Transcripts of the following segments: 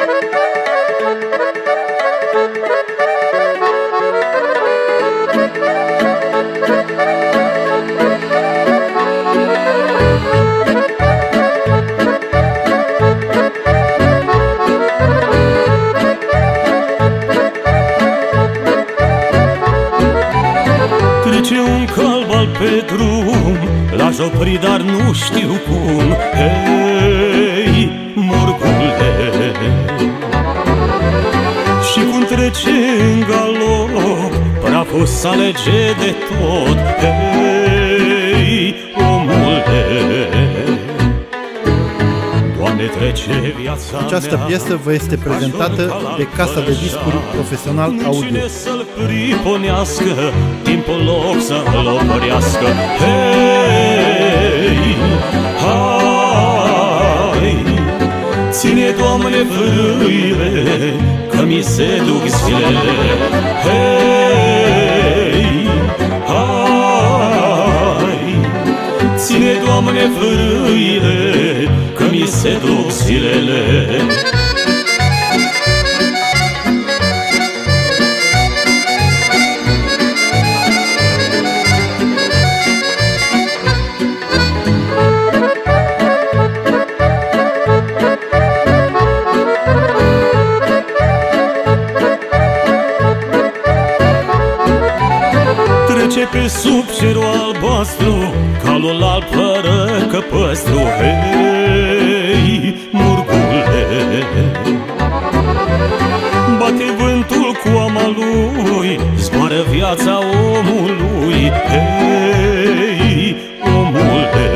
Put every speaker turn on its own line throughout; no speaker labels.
Trece un calb alb pe drum, l-aș opri, dar nu știu cum. Hei, murgule, și cum trece în galop, praful s-alege de tot. Hei, omule, Doamne, trece viața.
Această piesă vă este prezentată de Casa de Discuri Profesional Audio.
Cine să-l priponească, timpul loc să-l opărească. Hei, hai, ține, Doamne, frâile, că mi se duc zilele. Hei, hai, ține, Doamne, frâile, că mi se duc zilele. Trece pe sub cerul albastru, calul alb fără căpăstru. Hei, murgule, bate vântul cu ama lui, zboară viața omului. Hei, omule,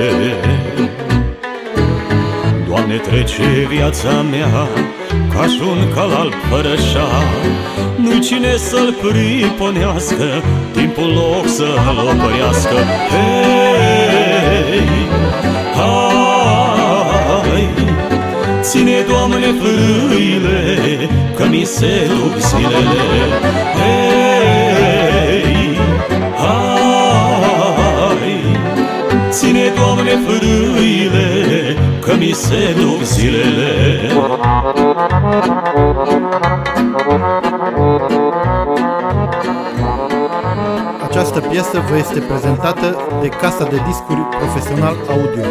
Doamne, trece viața mea ca-și un cal alb fără șa. Nu-i cine să-l priponească, timpul loc să-l opărească. Hei, hai, ține, Doamne, frâile, că mi se duc zilele. Hei, hai, ține, Doamne, frâile, că mi se duc zilele.
Această piesă vă este prezentată de Casa de Discuri Profesional Audio.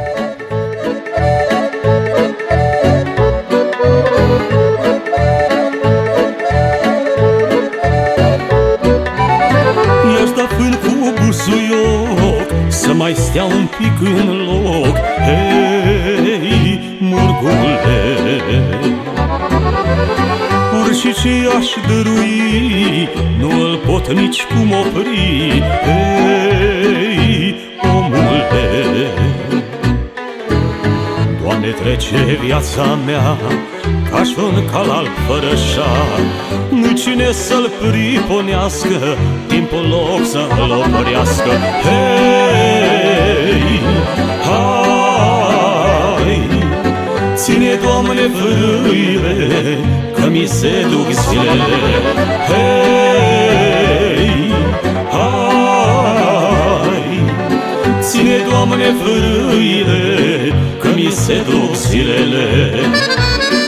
I-aș da fân cu busuioc, să mai stea un pic în loc. Hei, murgule, și ce aș dărui, nu îl pot nici cum opri. Hei, omule, Doamne, trece viața mea ca-și un cal alb fără șa. Nu-i cine să-l priponească, timpul loc să-l opărească. Hei, hai, ține, Doamne, frâile, că mi se duc zilele. Hei, hai, ține, Doamne, frâile, că mi se duc zilele.